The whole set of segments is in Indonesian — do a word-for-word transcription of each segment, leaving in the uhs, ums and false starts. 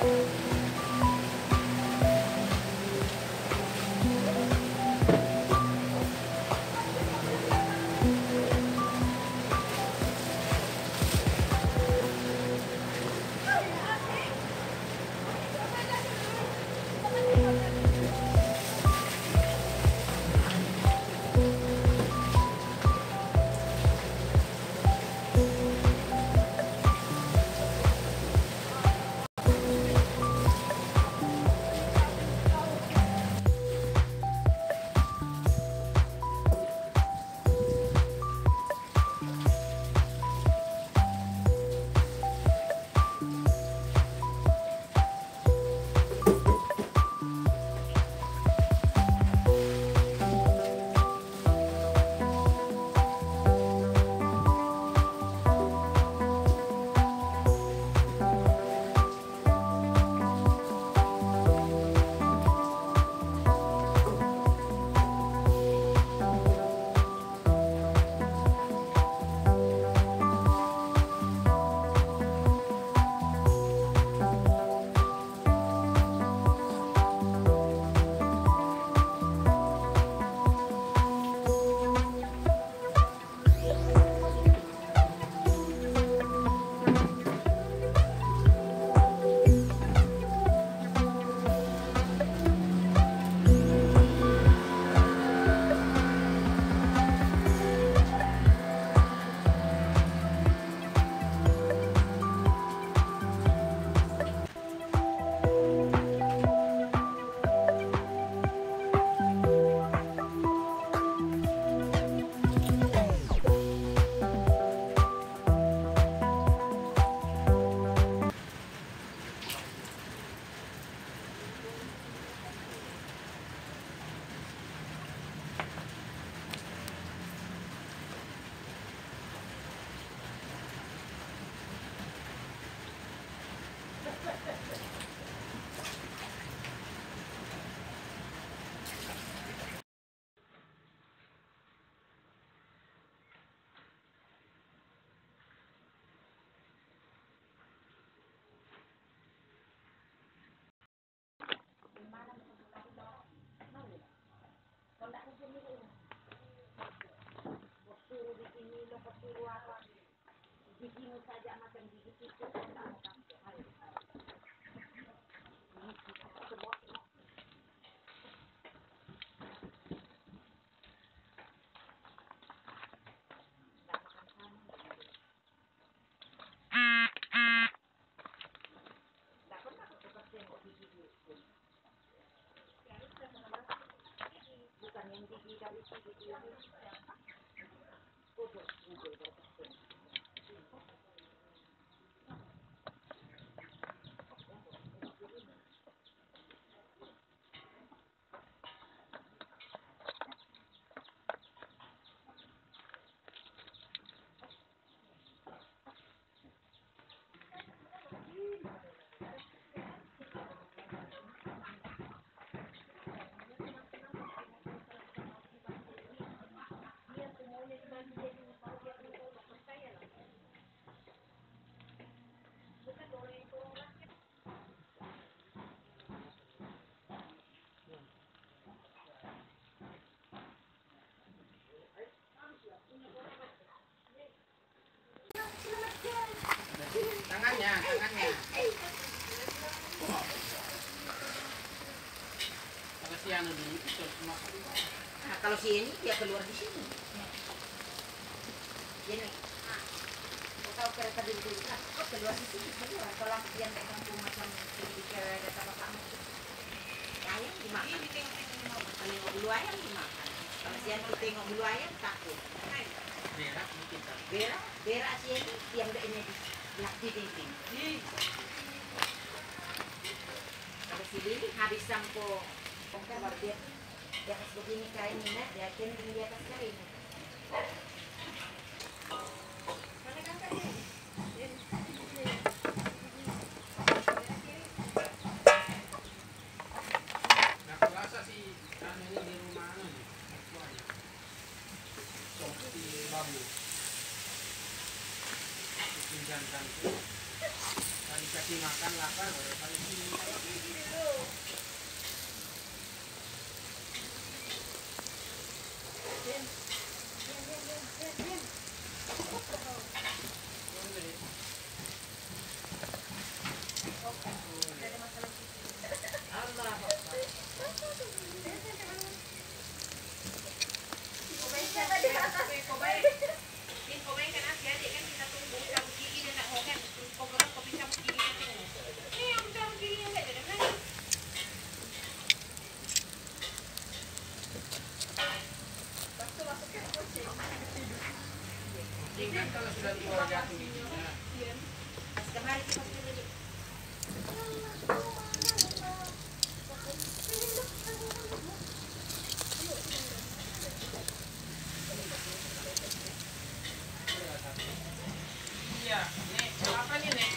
Tangannya, tangannya. Kalau si anu di itu semua. Nah, kalau si ini dia keluar di sini. Ini. Nah, kalau kereta di sini, oh keluar di sini keluar. Kalau yang pegang tuh macam di kereta kamu. Ayam dimakan. Kalau nggak bulu ayam dimakan. Kalau si anu tengok bulu ayam takut. Berak mungkin tak. Berak, berak si ini yang ada ini di dinding. Kalau si Lili habis sampo, kan baru dia di atas begini kain ini, dia kending di atas kain. Nah, kurasa si anu ini di rumah anu nih, tuanya. Seperti bambu. Pinjamkan tuh. Tadi saya kasih makan lapar boleh paling sini. Ingat kalau sudah tua jatuh giginya. Kemarin kita beli. Iya, Nek, apa nih, Nek?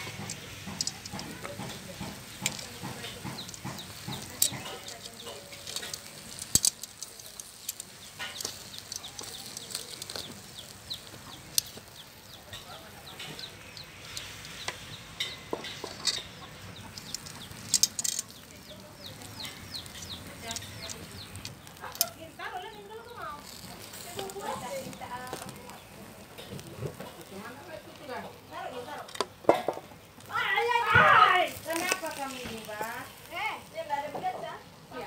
Kenapa kami ini, Pak? Eh, dia nggak ada bedas ya?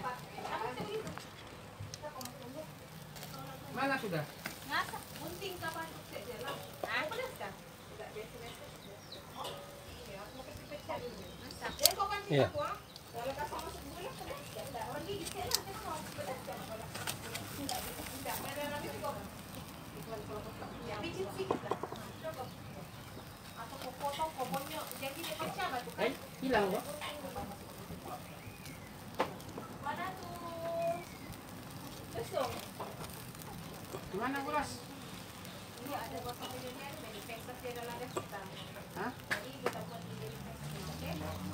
Mana sudah? Ngasa, bunting kapan saja lah. Ah, bedas kan? Tidak biasa-biasa. Oh, iya, mau pecah dulu. Masak. Ya, kau kan tidak buang. Kalau kasih masuk dulu lah, pedas. Ya, tidak. Orang gigi saya lah, saya mau pedas kan? Tidak, tidak. Ada nanti juga. Ya, pijit sedikit lah. Coba. Atau kau potong, kau bonyok. Jadi dia pecah batu kan? Eh, hilang kok. Mana tuh? Besok. Mana beras? Ini ada botol minumnya, manufacturer dia dalam kita. Hah? Jadi kita buat di manufacturer, oke?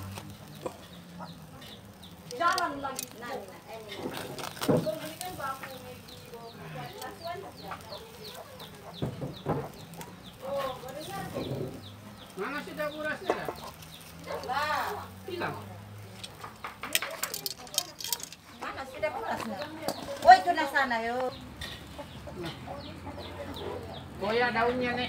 Jalan lagi. Nah, ini. Kalau beli kan baku, buat lasuan saja. Oh, baru nyari. Mana sudah berasnya dah? Lah. Hilang. Mana sudah berasnya? Oh, itu di sana, yuk. Goya daunnya, Nek.